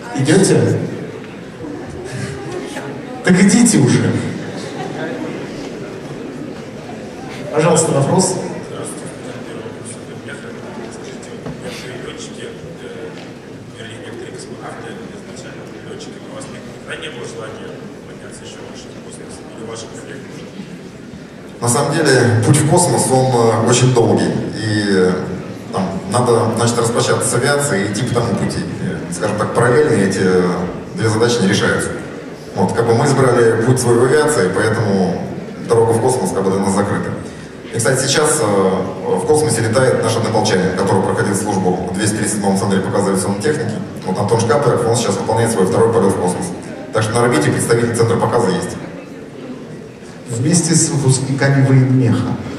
Идете? Так идите уже. Пожалуйста, вопрос. На самом деле, путь в космос, он очень долгий. И там, надо, значит, распрощаться с авиацией и идти по тому пути. Скажем так, параллельно эти две задачи не решаются. Вот, как бы мы избрали путь свой в авиации, поэтому дорога в космос как бы для нас закрыта. И, кстати, сейчас в космосе летает наш однополчанин, который проходил службу в 237-м центре показа авиационной техники. Вот Антон Шкаперов, он сейчас выполняет свой второй полет в космос. Так что на орбите представитель центра показа есть. Вместе с выпускниками военмеха.